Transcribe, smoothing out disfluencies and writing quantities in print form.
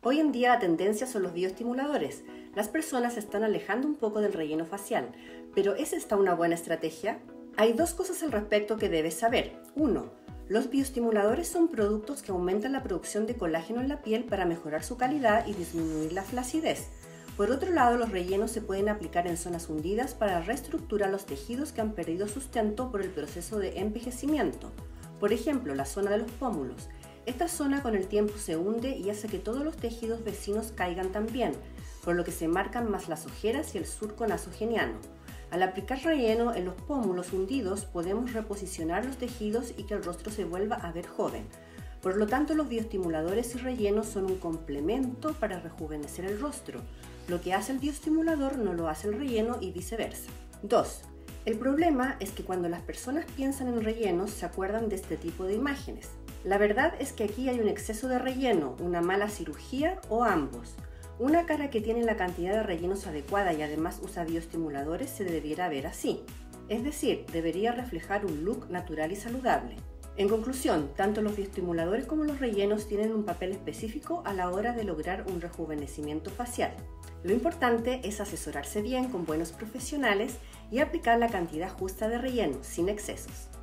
Hoy en día la tendencia son los bioestimuladores. Las personas se están alejando un poco del relleno facial, pero ¿es esta una buena estrategia? Hay dos cosas al respecto que debes saber. 1. Los bioestimuladores son productos que aumentan la producción de colágeno en la piel para mejorar su calidad y disminuir la flacidez. Por otro lado, los rellenos se pueden aplicar en zonas hundidas para reestructurar los tejidos que han perdido sustento por el proceso de envejecimiento. Por ejemplo, la zona de los pómulos. Esta zona con el tiempo se hunde y hace que todos los tejidos vecinos caigan también, por lo que se marcan más las ojeras y el surco nasogeniano. Al aplicar relleno en los pómulos hundidos podemos reposicionar los tejidos y que el rostro se vuelva a ver joven. Por lo tanto, los bioestimuladores y rellenos son un complemento para rejuvenecer el rostro. Lo que hace el bioestimulador no lo hace el relleno y viceversa. 2. El problema es que cuando las personas piensan en rellenos se acuerdan de este tipo de imágenes. La verdad es que aquí hay un exceso de relleno, una mala cirugía o ambos. Una cara que tiene la cantidad de rellenos adecuada y además usa bioestimuladores se debiera ver así. Es decir, debería reflejar un look natural y saludable. En conclusión, tanto los bioestimuladores como los rellenos tienen un papel específico a la hora de lograr un rejuvenecimiento facial. Lo importante es asesorarse bien con buenos profesionales y aplicar la cantidad justa de relleno, sin excesos.